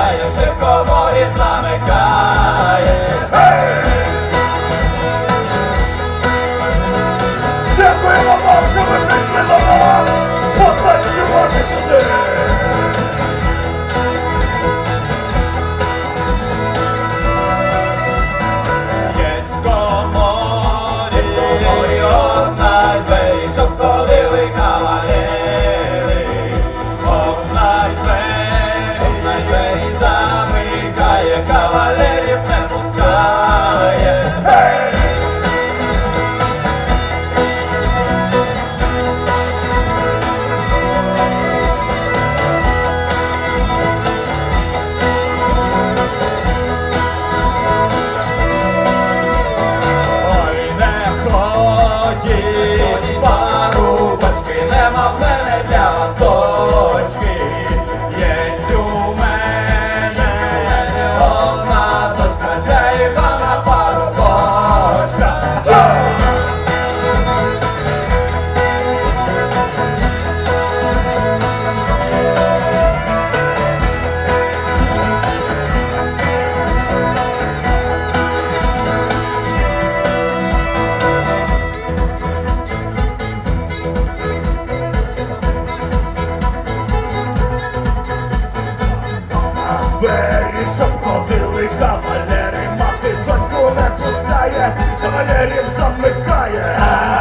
замикає, ще в коморі замикає. Дякуємо вам, що ви прийшли до нас потанцювати сюди. Єсть в коморі одна двері, щоб ходили кавалери. Одна двері замикає, кавалерів не пускає. Ходіть, парубочки, нема в мене для вас дочки. Єсть у мене одна дочка, для Івана парубочка. Двері, щоб ходили кавалери, мати доньку не пускає, кавалерів замикає.